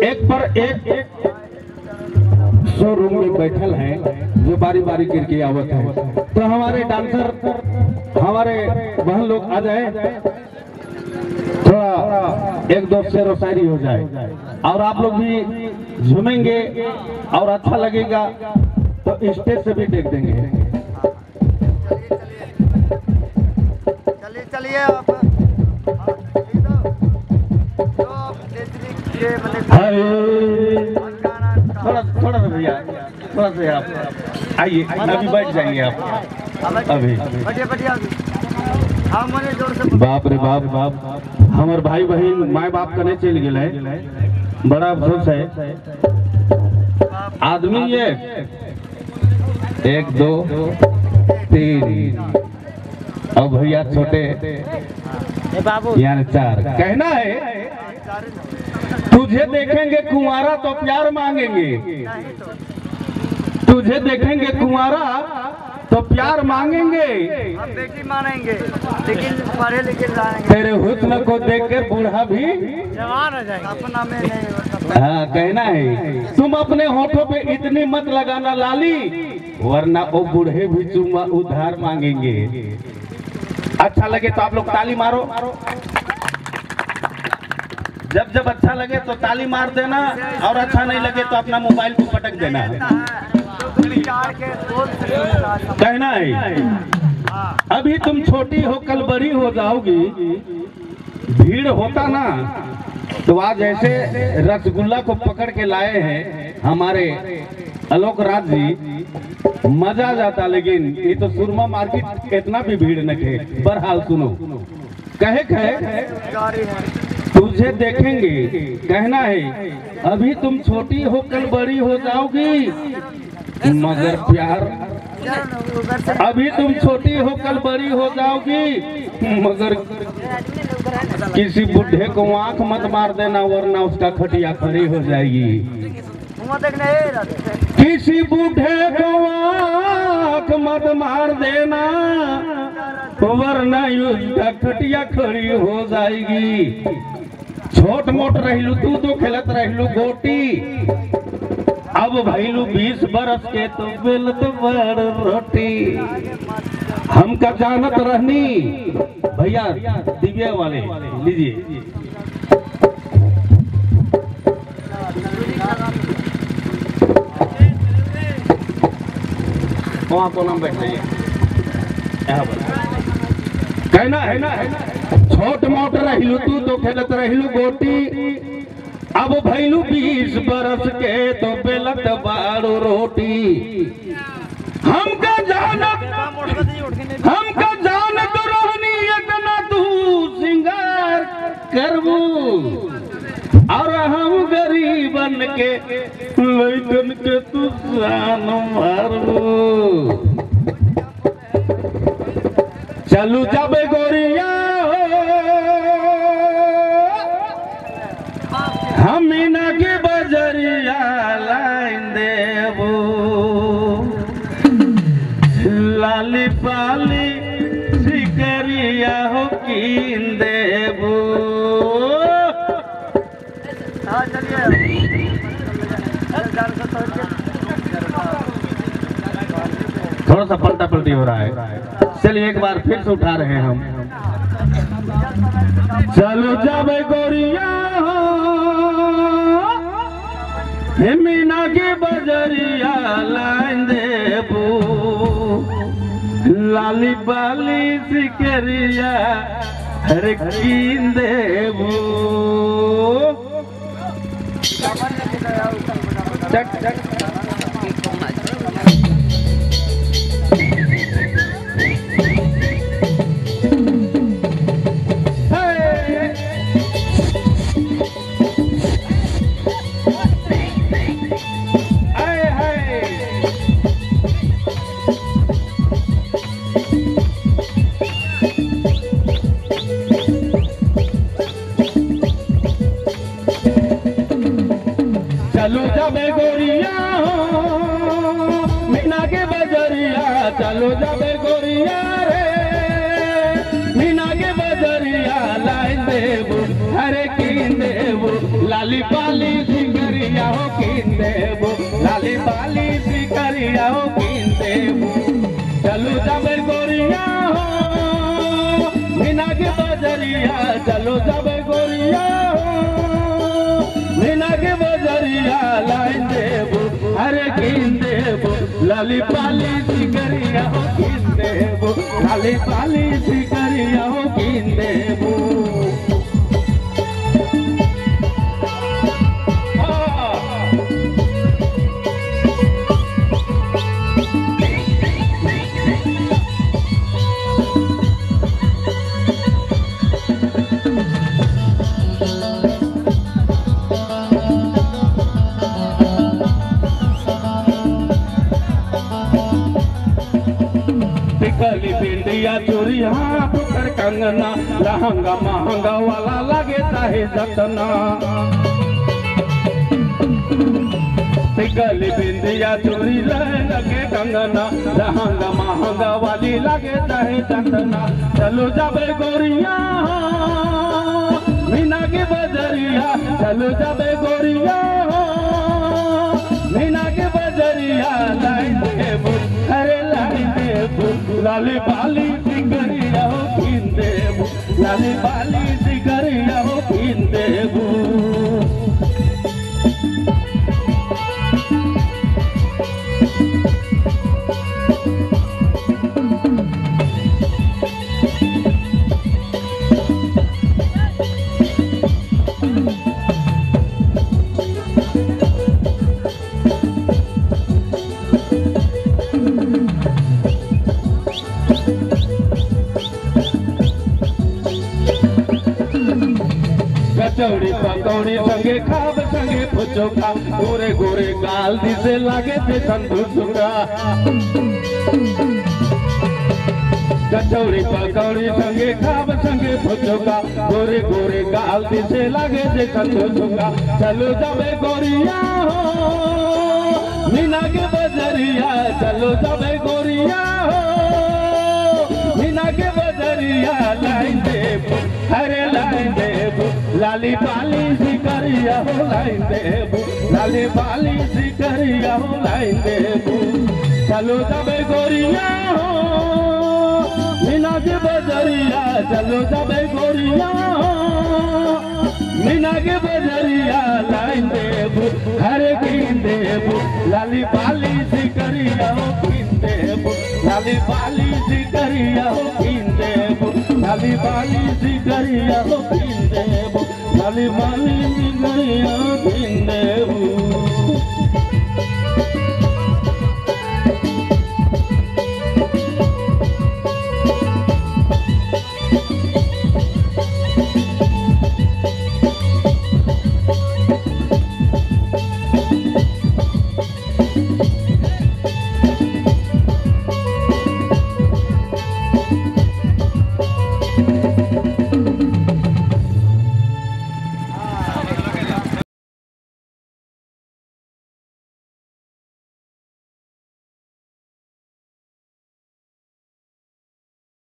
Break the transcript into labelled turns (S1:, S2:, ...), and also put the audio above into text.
S1: एक पर एक शोरूम में बैठल हैं जो बारी बारी करके आवत है। तो हमारे डांसर हमारे बहन लोग आ जाए, थोड़ा एक दो शेर व शायरी हो जाए और आप लोग भी झूमेंगे और अच्छा लगेगा तो स्टेज से भी देख देंगे।
S2: चलिए चलिए आप
S1: थोड़ा थोड़ा सा भैया, थोड़ा सा आप आइए, अभी बैठ जाएंगे आप अभी। बाप रे बाप बाप, हमारे भाई बहन माए बाप कने चल गए, बड़ा अफसोस है। आदमी ये 1 2 3 और भैया छोटे यानी 4। कहना है तुझे देखेंगे कुंवारा तो प्यार मांगेंगे, तुझे देखेंगे कुंवारा तो प्यार मांगेंगे,
S2: हम बेटी मानेंगे लेकिन पढ़े लिखे जाएंगे।
S1: तेरे हुस्न को देखकर बूढ़ा भी
S2: जवान हो जाएगा, अपना में नहीं।
S1: हाँ कहना है तुम अपने होठों पे इतनी मत लगाना लाली, वरना वो बूढ़े भी चुम्मा उधार मांगेंगे। अच्छा लगे तो आप लोग ताली मारो, जब जब अच्छा लगे तो ताली मार देना, और अच्छा नहीं लगे तो अपना मोबाइल को पटक देना। कहना है अभी तुम छोटी हो कल बड़ी हो जाओगी, भीड़ होता ना तो आज ऐसे रसगुल्ला को पकड़ के लाए हैं हमारे आलोक राज जी, मजा आ जाता। लेकिन ये तो सुरमा मार्केट कितना भी भीड़ न थे। बहरहाल सुनो, कहे तुझे देखेंगे, कहना है अभी तुम छोटी हो कल बड़ी हो जाओगी, मगर प्यार अभी तुम छोटी हो कल बड़ी हो जाओगी, मगर किसी बुढ़े को आंख मत मार देना, वरना उसका खटिया खड़ी हो जाएगी। किसी बूढ़े को आंख मत मार देना, वरना उसका खटिया खड़ी हो जाएगी। छोट मोट रहलू तू तो खेलत रहलू गोटी, अब भैलू 20 बरस के तो बेलत बड़ रोटी। हमका जानत रहनी भैया दिव्या वाले लीजिए। वहाँ को नाम बैठ जाइए। कहना है ना छोट मोट रहलू तू तो खेलत रहलू गोटी, अब भैलू 20 बरस के तो बेलत बाड़ो रोटी। हमका जानत रहनी इतना तू सिंगार करबू, और हम गरीबन के लइकन के तू जान मारबू। चलू जाबे गोरिया हमीना के बजरिया लाइन देबू, लाली पाली सिकरिया हो कीन देबू। थोड़ा सा पलटा पलटी हो रहा है, चलिए एक बार फिर से उठा रहे हैं हम। चलो जाबे गोरिया मीना के बजरिया लाइन देबू, लाली बाली सिकरिया हर कीन देबू। चट चट चलू जाबे गोरिया मीना के बजरिया, चलो जाबे गोरिया रे मीना के बजरिया लाइन देबू हरे कीन देबू, लाली पाली सिंह सिकरिया हो कीन देबू लाली बाली सिकरिया हो कीन देबू चलू जाबे गोरिया हो मीना के बजरिया चलो जाबे गोरिया हो मीना के बजरिया लाइन देबू अरे कीन देबू लाली बाली सिकरिया हो कीन देबू लाली बाली सिकरिया हो कीन देबू टिकली बिंदिया चोरी हाथ कर कंगना लहंगा महंगा वाला लगे चाहे जतना टिकली बिंदिया चोरी लगे कंगना लहंगा महंगा वाली लगे चाहे जतना चलो जाबे गोरिया मीना के बजरिया चलो जाबे गोरिया मीना के बजरिया लाइन देबू अरे लाइन देबू लाली बाली सिकरिया हो कीन देबू लाली बाली सिकरिया हो कीन देबू कचौड़ी पकौड़ी संगे खाब संगे फुचोका गोरे गोरे गाल दिसे लागे थे संदूसुका कचौड़ी पकौड़ी संगे खाब संगे फुचोका गोरे गोरे गाल दिसे लागे थे संदूसुका चलो जाबे गोरिया हो मीना के बजरिया चलो जाबे गोरिया हो मीना के बजरिया लाइन देबू अरे लाइन देबू लाली बाली सिकरिया हो लाइन देबू लाली बाली सिकरिया हो लाइन देबू चलो जाबे गोरिया हो मीना के बजरिया चलो जाबे गोरिया हो मीना के बजरिया लाइन देबू अरे कीन देबू लाली बाली सिकरिया हो कीन देबू लाली बाली सिकरिया हो कीन देबू लाली बाली सिकरिया हो कीन देबू लाली बाली सिकरिया